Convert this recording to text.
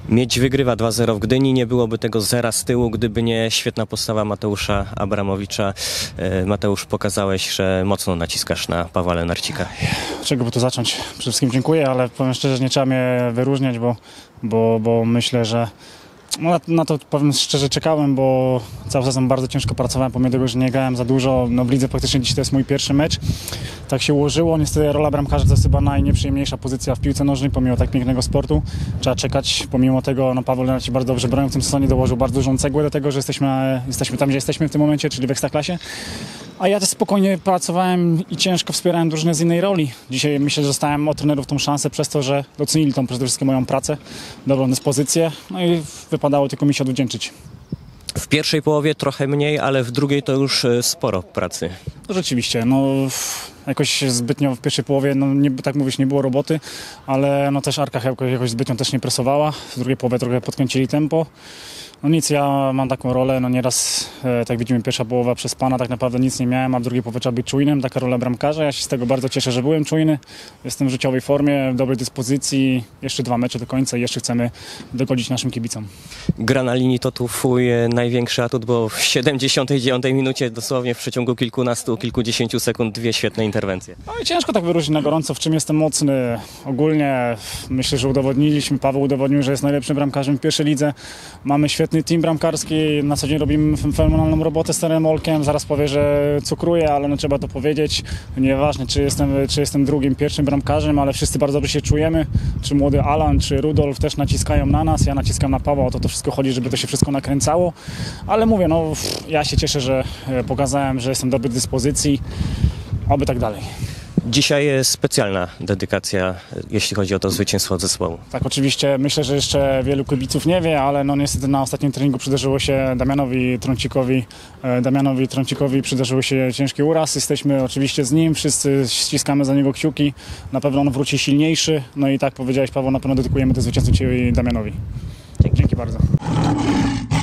Miedź wygrywa 2-0 w Gdyni. Nie byłoby tego zera z tyłu, gdyby nie świetna postawa Mateusza Abramowicza. Mateusz, pokazałeś, że mocno naciskasz na Pawła Lenarcika. Czego by tu zacząć? Przede wszystkim dziękuję, ale powiem szczerze, że nie trzeba mnie wyróżniać, bo myślę, że na to powiem szczerze czekałem, bo cały sezon bardzo ciężko pracowałem, pomimo tego, że nie grałem za dużo. W lidze praktycznie dziś to jest mój pierwszy mecz. Tak się ułożyło. Niestety rola bramkarza to jest chyba najnieprzyjemniejsza pozycja w piłce nożnej, pomimo tak pięknego sportu. Trzeba czekać. Pomimo tego Paweł Lenarcik bardzo dobrze bronił w tym sezonie, dołożył bardzo dużą cegłę do tego, że jesteśmy tam, gdzie jesteśmy w tym momencie, czyli w Ekstraklasie. A ja też spokojnie pracowałem i ciężko wspierałem drużynę z innej roli. Dzisiaj myślę, że dostałem od trenerów tą szansę przez to, że docenili tą przede wszystkim moją pracę, dobrą dyspozycję, no i wypadało tylko mi się odwdzięczyć. W pierwszej połowie trochę mniej, ale w drugiej to już sporo pracy. No rzeczywiście, jakoś zbytnio w pierwszej połowie, tak mówisz, nie było roboty, ale też Arka jakoś zbytnio też nie presowała. W drugiej połowie trochę podkręcili tempo. Nic, ja mam taką rolę, nieraz, tak widzimy, pierwsza połowa przez pana tak naprawdę nic nie miałem, a w drugiej połowie trzeba być czujnym, taka rola bramkarza. Ja się z tego bardzo cieszę, że byłem czujny, jestem w życiowej formie, w dobrej dyspozycji, jeszcze 2 mecze do końca i jeszcze chcemy dogodzić naszym kibicom. Gra na linii to tu twój największy atut, bo w 79 minucie dosłownie w przeciągu kilkudziesięciu sekund 2 świetne interwencje. I ciężko tak wyróżnić na gorąco, w czym jestem mocny. Ogólnie myślę, że udowodniliśmy, Paweł udowodnił, że jest najlepszym bramkarzem w pierwszej lidze. Mamy świetny team bramkarski, na co dzień robimy fenomenalną robotę z trenerem Olkiem. Zaraz powie, że cukruję, ale trzeba to powiedzieć. Nieważne, czy jestem drugim, pierwszym bramkarzem, ale wszyscy bardzo dobrze się czujemy. Czy młody Alan, czy Rudolf też naciskają na nas, ja naciskam na Pawła, o to wszystko chodzi, żeby to się wszystko nakręcało. Ale mówię, ja się cieszę, że pokazałem, że jestem w dobrej dyspozycji, oby tak dalej. Dzisiaj jest specjalna dedykacja, jeśli chodzi o to zwycięstwo zespołu. Tak, oczywiście myślę, że jeszcze wielu kibiców nie wie, ale niestety na ostatnim treningu przydarzyło się Damianowi Trącikowi przydarzyło się ciężki uraz. Jesteśmy oczywiście z nim, wszyscy ściskamy za niego kciuki. Na pewno on wróci silniejszy. I tak powiedziałeś, Paweł, na pewno dedykujemy to zwycięstwo Ci i Damianowi. Dzięki bardzo.